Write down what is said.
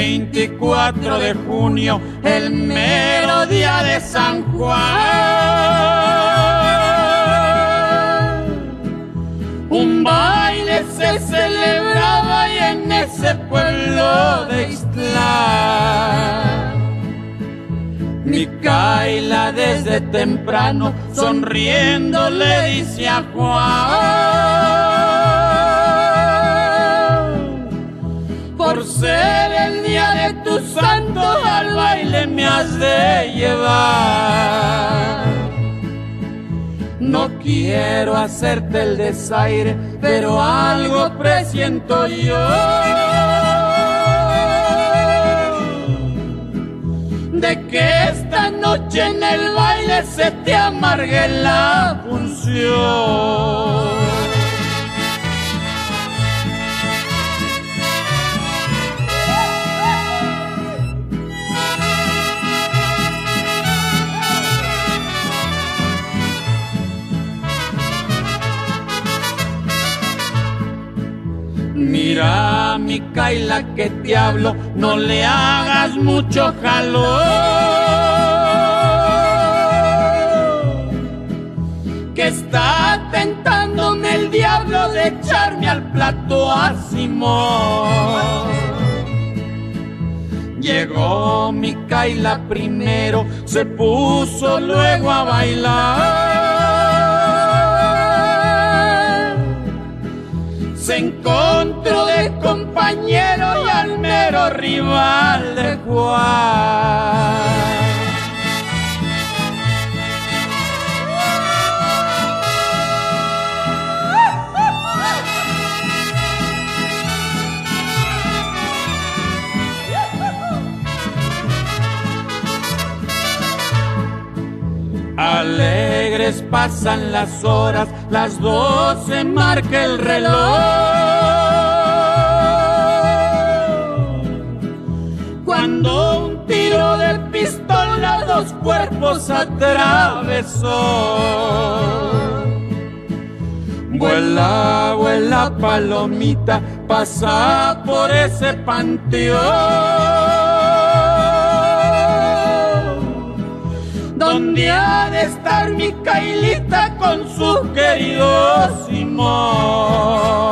24 de junio, el mero día de San Juan. Un baile se celebraba y en ese pueblo de Ixtlán Micaela desde temprano sonriendo le dice a Juan: por ser el día de tu santo al baile me has de llevar. No quiero hacerte el desaire, pero algo presiento yo, de que esta noche en el baile se te amargue la función. Mira, Micaela, que te hablo, no le hagas mucho jalón, que está tentándome el diablo de echarme al plato a Simón. Llegó Micaela primero, se puso luego a bailar. Se encontró de compañero y al mero rival de Juan. Alegres pasan las horas, las 12 marca el reloj, cuando un tiro de pistola dos cuerpos atravesó. Vuela, vuela palomita, pasa por ese panteón, donde ha de estar Micaelita con su querido Simón.